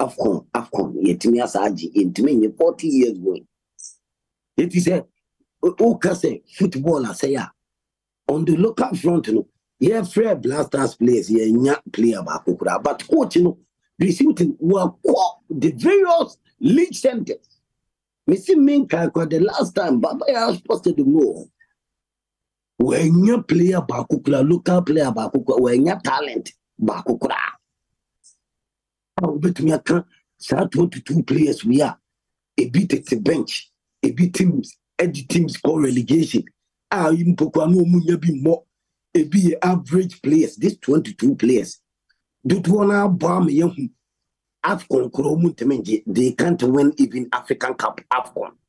AFCON, yetimi asaji, yetimi 40 years going. It is a say football, I say, on the local front, yeah, Fred Blasters players, yeah, not player Bakukura, but coach, receiving were the various league centers. Missy Minka, the last time Baba was posted to know when you player Bakukura, local player Bakukura, when you talent Bakukura. I'll bet me I can start 22 players we are. A bit at the bench, a bit teams, edgy teams call relegation. You be more. Be average players, these 22 players. Do wanna bomb young AFCON, they can't win even African Cup AFCON.